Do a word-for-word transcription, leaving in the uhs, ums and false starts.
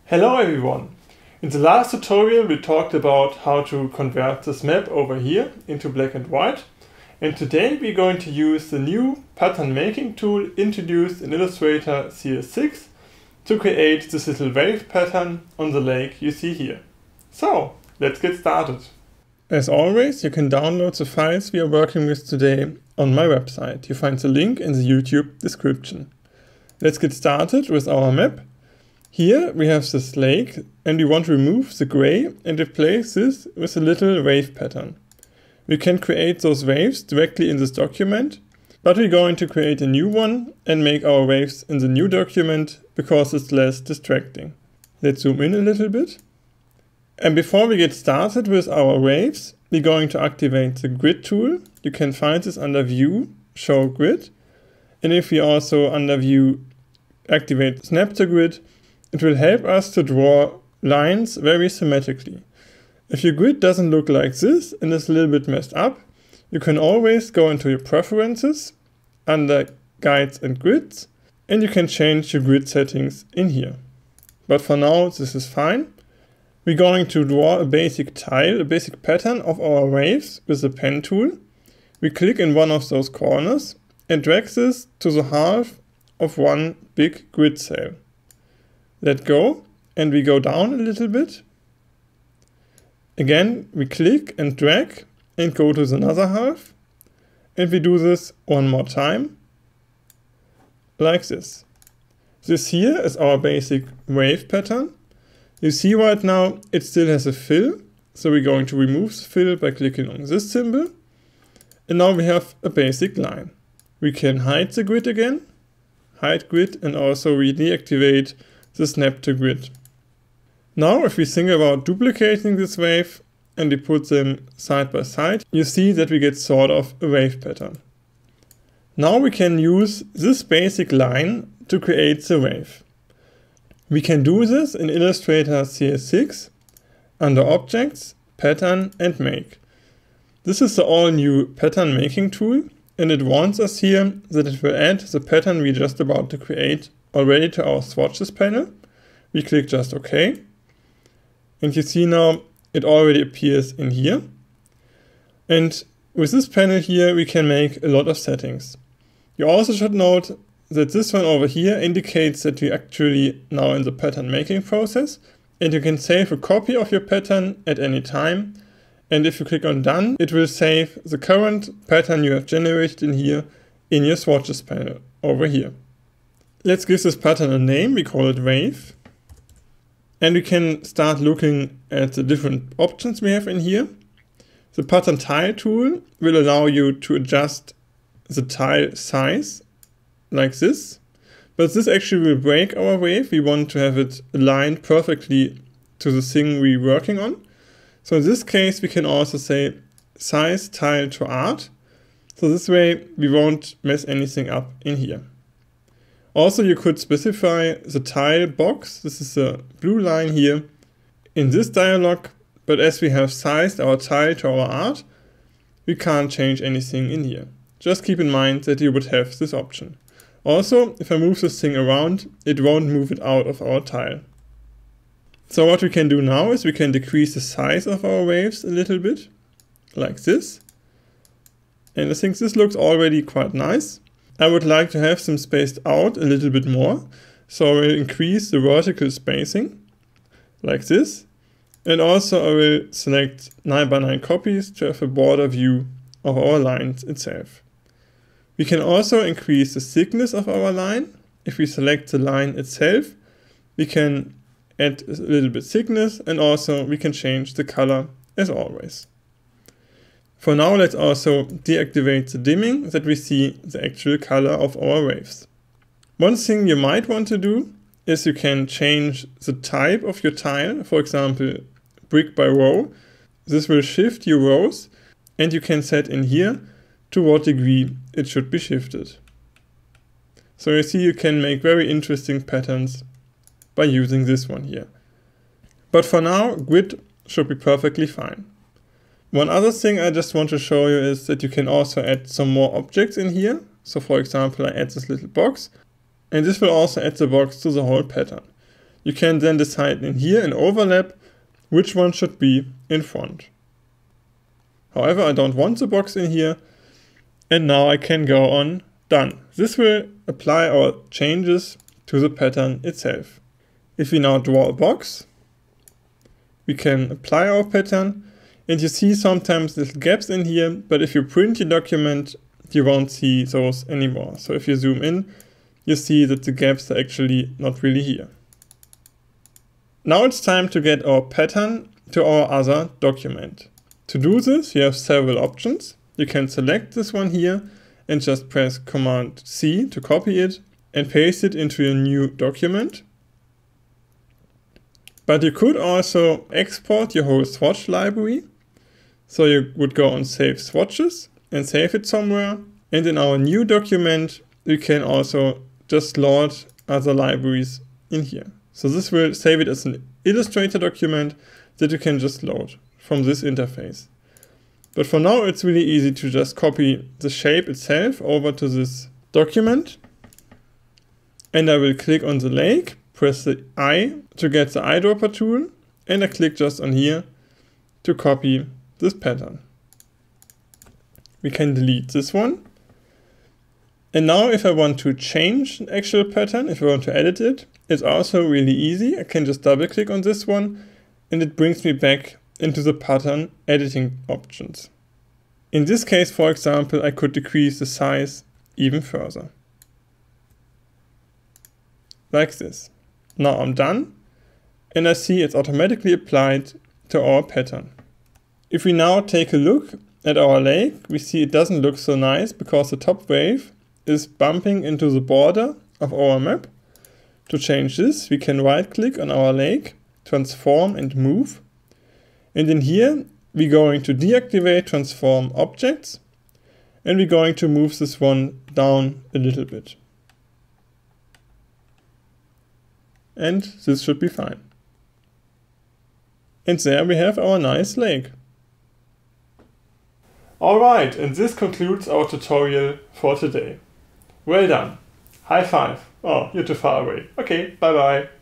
Hello everyone! In the last tutorial we talked about how to convert this map over here into black and white, and today we're going to use the new pattern making tool introduced in Illustrator C S six to create this little wave pattern on the lake you see here. So, let's get started. As always, you can download the files we are working with today on my website. You find the link in the YouTube description. Let's get started with our map. Here we have this lake and we want to remove the gray and replace this with a little wave pattern. We can create those waves directly in this document, but we're going to create a new one and make our waves in the new document because it's less distracting. Let's zoom in a little bit. And before we get started with our waves, we're going to activate the grid tool. You can find this under View, Show Grid. And if we also under View activate Snap to Grid, it will help us to draw lines very symmetrically. If your grid doesn't look like this and is a little bit messed up, you can always go into your preferences under Guides and Grids, and you can change your grid settings in here. But for now, this is fine. We're going to draw a basic tile, a basic pattern of our waves with the pen tool. We click in one of those corners and drag this to the half of one big grid cell. Let go and we go down a little bit. Again, we click and drag and go to the other half. And we do this one more time, like this. This here is our basic wave pattern. You see right now it still has a fill, so we're going to remove the fill by clicking on this symbol. And now we have a basic line. We can hide the grid again, hide grid, and also we deactivate the snap to grid. Now if we think about duplicating this wave and we put them side by side, you see that we get sort of a wave pattern. Now we can use this basic line to create the wave. We can do this in Illustrator C S six under Objects, Pattern and Make. This is the all new pattern making tool, and it warns us here that it will add the pattern we're just about to create already to our swatches panel. We click just OK. And you see now it already appears in here. And with this panel here, we can make a lot of settings. You also should note that this one over here indicates that we actually now in the pattern making process, and you can save a copy of your pattern at any time. And if you click on Done, it will save the current pattern you have generated in here in your swatches panel over here. Let's give this pattern a name, we call it Wave. And we can start looking at the different options we have in here. The pattern tile tool will allow you to adjust the tile size like this. But this actually will break our wave. We want to have it aligned perfectly to the thing we're working on. So in this case, we can also say size tile to art. So this way we won't mess anything up in here. Also, you could specify the tile box, this is the blue line here, in this dialog, but as we have sized our tile to our art, we can't change anything in here. Just keep in mind that you would have this option. Also, if I move this thing around, it won't move it out of our tile. So what we can do now is we can decrease the size of our waves a little bit, like this. And I think this looks already quite nice. I would like to have them spaced out a little bit more, so I will increase the vertical spacing, like this. And also I will select nine by nine copies to have a broader view of our lines itself. We can also increase the thickness of our line. If we select the line itself, we can add a little bit thickness, and also we can change the color as always. For now, let's also deactivate the dimming that we see the actual color of our waves. One thing you might want to do is you can change the type of your tile, for example, brick by row. This will shift your rows, and you can set in here to what degree it should be shifted. So you see you can make very interesting patterns by using this one here. But for now, grid should be perfectly fine. One other thing I just want to show you is that you can also add some more objects in here. So for example, I add this little box, and this will also add the box to the whole pattern. you can then decide in here in overlap which one should be in front. However, I don't want the box in here, and now I can go on done. This will apply our changes to the pattern itself. If we now draw a box, we can apply our pattern, and you see sometimes little gaps in here, but if you print your document, you won't see those anymore. So if you zoom in, you see that the gaps are actually not really here. Now it's time to get our pattern to our other document. To do this, you have several options. You can select this one here and just press Command C to copy it and paste it into your new document. But you could also export your whole swatch library. So you would go on Save Swatches and save it somewhere. And in our new document, we can also just load other libraries in here. So this will save it as an Illustrator document that you can just load from this interface. But for now, it's really easy to just copy the shape itself over to this document. And I will click on the lake, press the I to get the eyedropper tool, and I click just on here to copy this pattern. We can delete this one. And now if I want to change an actual pattern, if I want to edit it, it's also really easy. I can just double click on this one and it brings me back into the pattern editing options. In this case, for example, I could decrease the size even further. Like this. Now I'm done and I see it's automatically applied to our pattern. If we now take a look at our lake, we see it doesn't look so nice because the top wave is bumping into the border of our map. To change this, we can right click on our lake, transform and move. And in here, we're going to deactivate transform objects. And we're going to move this one down a little bit. And this should be fine. And there we have our nice lake. Alright, and this concludes our tutorial for today. Well done. High five. Oh, you're too far away. Okay, bye bye.